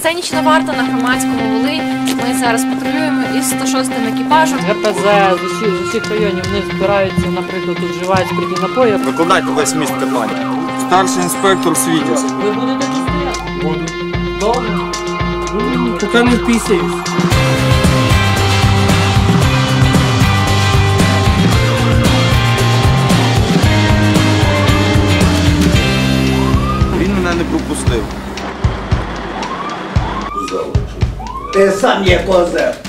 Це нічна варта на Громадському, Волинь. Ми зараз патрулюємо із 106-м екіпажем. ГПЗ з усіх районів вони збираються, наприклад, тут вживають спиртні напої. Викладайте весь міст питання. Старший інспектор Світязь. Ви будете тут стояти? Буду. Добре. Поки не вписуюсь. Він мене не пропустив. Ти сам є козир.